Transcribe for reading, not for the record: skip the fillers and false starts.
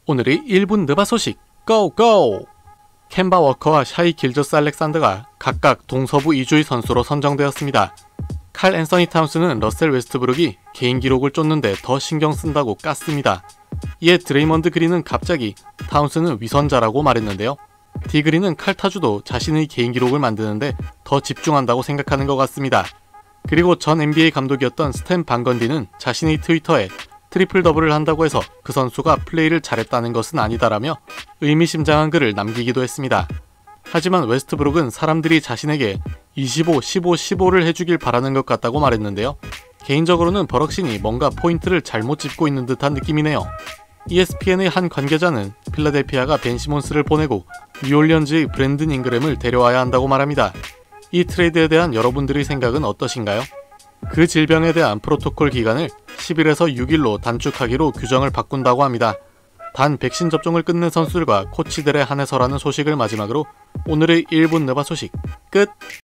오늘의 1분 느바 소식 고고! 켐바 워커와 샤이 길저스 알렉산더가 각각 동서부 2주의 선수로 선정되었습니다. 칼 앤서니 타운스는 러셀 웨스트브룩이 개인 기록을 쫓는데 더 신경 쓴다고 깠습니다. 이에 드레이먼드 그린은 갑자기 타운스는 위선자라고 말했는데요. 디 그린은 칼 타주도 자신의 개인 기록을 만드는데 더 집중한다고 생각하는 것 같습니다. 그리고 전 NBA 감독이었던 스탠 반건디는 자신의 트위터에 트리플 더블을 한다고 해서 그 선수가 플레이를 잘했다는 것은 아니다라며 의미심장한 글을 남기기도 했습니다. 하지만 웨스트브룩은 사람들이 자신에게 25, 15, 15를 해주길 바라는 것 같다고 말했는데요. 개인적으로는 버럭신이 뭔가 포인트를 잘못 짚고 있는 듯한 느낌이네요. ESPN의 한 관계자는 필라델피아가 벤 시몬스를 보내고 뉴올리언즈의 브랜든 잉그램을 데려와야 한다고 말합니다. 이 트레이드에 대한 여러분들의 생각은 어떠신가요? 그 질병에 대한 프로토콜 기간을 10일에서 6일로 단축하기로 규정을 바꾼다고 합니다. 단 백신 접종을 끝낸 선수들과 코치들에 한해서라는 소식을 마지막으로 오늘의 1분 느바 소식 끝!